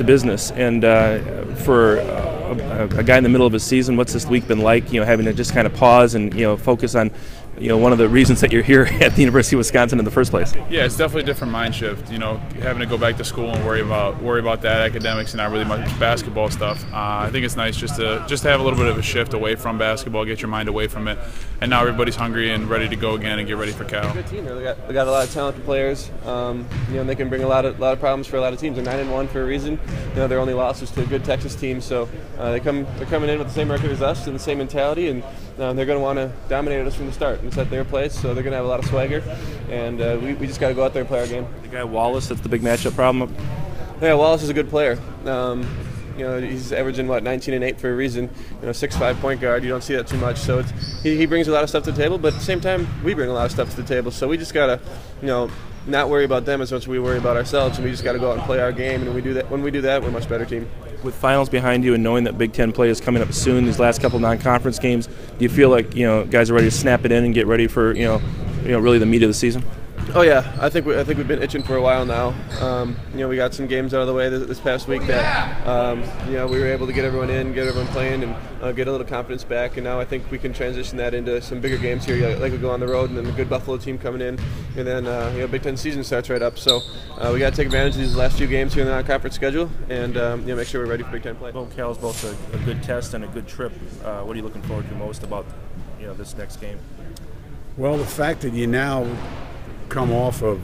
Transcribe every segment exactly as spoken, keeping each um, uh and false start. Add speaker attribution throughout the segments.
Speaker 1: to business. And uh, for a, a guy in the middle of his season, what's this week been like? You know, having to just kind of pause and you know focus on, you know, one of the reasons that you're here at the University of Wisconsin in the first place.
Speaker 2: Yeah, it's definitely a different mind shift. You know, having to go back to school and worry about worry about that academics and not really much basketball stuff. Uh, I think it's nice just to just to have a little bit of a shift away from basketball, get your mind away from it, and now everybody's hungry and ready to go again and get ready for Cal.
Speaker 3: Good team. They got, they got a lot of talented players. Um, you know, and they can bring a lot of lot of problems for a lot of teams. They're nine and one for a reason. You know, their only loss was to a good Texas team. So uh, they come they're coming in with the same record as us and the same mentality, and uh, they're going to want to dominate us from the start. It's at their place, so they're going to have a lot of swagger, and uh, we, we just got to go out there and play our game.
Speaker 1: The guy Wallace, that's the big matchup problem.
Speaker 3: Yeah, Wallace is a good player. Um, you know, he's averaging what nineteen and eight for a reason. You know, six five point guard. You don't see that too much. So it's, he he brings a lot of stuff to the table, but at the same time, we bring a lot of stuff to the table. So we just gotta, you know, not worry about them as much as we worry about ourselves, and we just got to go out and play our game. And when we do that, when we do that, we're a much better team.
Speaker 1: With finals behind you and knowing that Big Ten play is coming up soon, these last couple non-conference games, do you feel like you know guys are ready to snap it in and get ready for you know, you know, really the meat of the season?
Speaker 3: Oh yeah, I think we, I think we've been itching for a while now. Um, you know, we got some games out of the way this, this past week that um, you know we were able to get everyone in, get everyone playing, and uh, get a little confidence back. And now I think we can transition that into some bigger games here, like we go on the road, and then a good Buffalo team coming in, and then uh, you know Big Ten season starts right up. So uh, we got to take advantage of these last few games here in the non-conference schedule, and um, you know make sure we're ready for Big Ten play.
Speaker 1: Well, Cal's both a, a good test and a good trip. Uh, what are you looking forward to most about you know this next game?
Speaker 4: Well, the fact that you now come off of,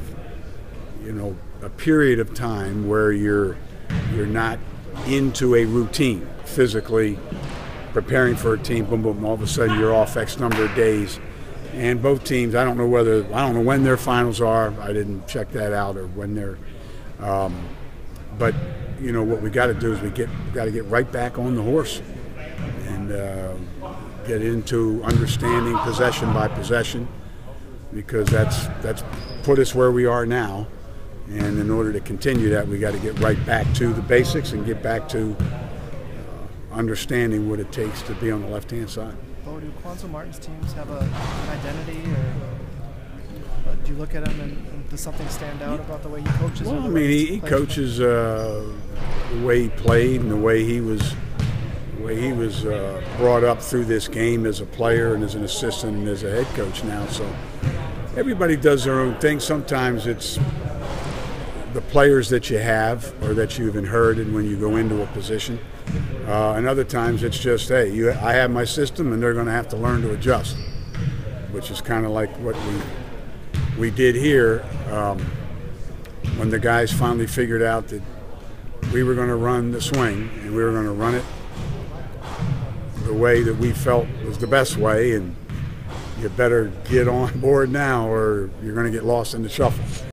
Speaker 4: you know, a period of time where you're you're not into a routine physically preparing for a team, boom boom, all of a sudden you're off X number of days, and both teams, I don't know whether I don't know when their finals are, I didn't check that out, or when they're um, but you know what we got to do is we get got to get right back on the horse and uh, get into understanding possession by possession, because that's that's put us where we are now, and in order to continue that, we got to get right back to the basics and get back to uh, understanding what it takes to be on the left-hand side.
Speaker 5: Bo, do Cuonzo Martin's teams have a, an identity, or uh, do you look at him and, and does something stand out about the way he coaches?
Speaker 4: Well, I mean, he, he coaches uh, the way he played and the way he was. The way he was uh, brought up through this game as a player and as an assistant and as a head coach now. So everybody does their own thing. Sometimes it's the players that you have or that you've inherited when you go into a position. Uh, and other times it's just, hey, you, I have my system and they're going to have to learn to adjust, which is kind of like what we, we did here um, when the guys finally figured out that we were going to run the swing and we were going to run it the way that we felt was the best way, and you better get on board now or you're going to get lost in the shuffle.